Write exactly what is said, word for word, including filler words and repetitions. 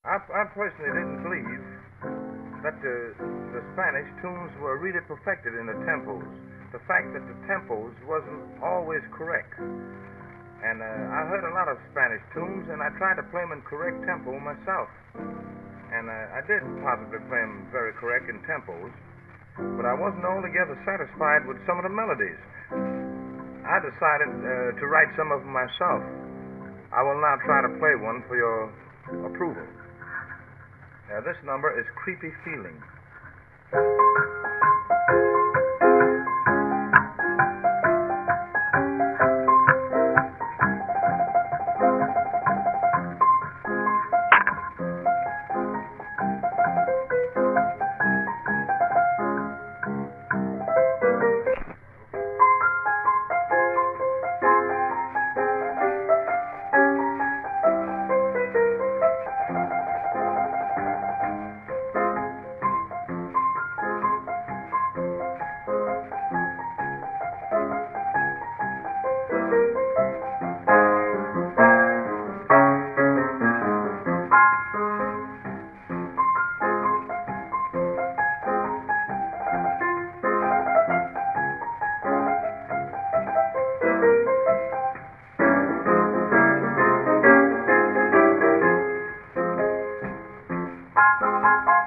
I, I personally didn't believe that the, the Spanish tunes were really perfected in the tempos. The fact that the tempos wasn't always correct. And uh, I heard a lot of Spanish tunes, and I tried to play them in correct tempo myself. And uh, I did possibly play them very correct in tempos, but I wasn't altogether satisfied with some of the melodies. I decided uh, to write some of them myself. I will now try to play one for your approval. Now, this number is Creepy Feeling. Thank you.